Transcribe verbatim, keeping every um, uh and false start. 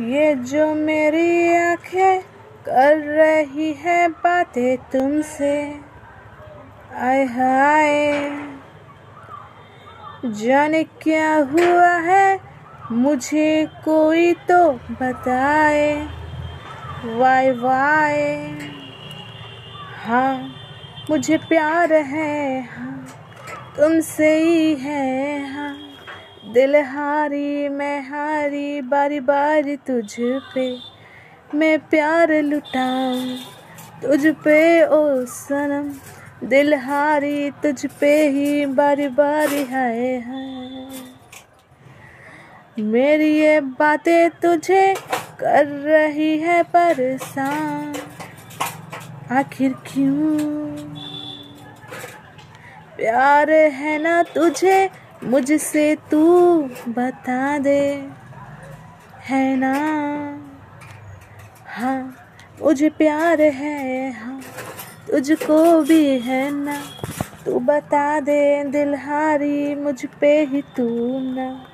ये जो मेरी आंखें कर रही है बातें तुमसे, आय हाय जाने क्या हुआ है, मुझे कोई तो बताए। वाय वाय हाँ मुझे प्यार है, हाँ तुमसे ही है, हाँ दिल हारी मैं हारी, बारी बारी तुझ पे मैं प्यार लुटाऊं, तुझ पे ओ सनम दिल हारी तुझ पे ही बारी बारी हाय हाय। मेरी ये बातें तुझे कर रही है परेशान, आखिर क्यों? प्यार है ना तुझे मुझसे, तू बता दे, है ना? हाँ मुझे प्यार है, हाँ तुझको भी है ना, तू बता दे दिल हारी मुझ पे ही तू ना।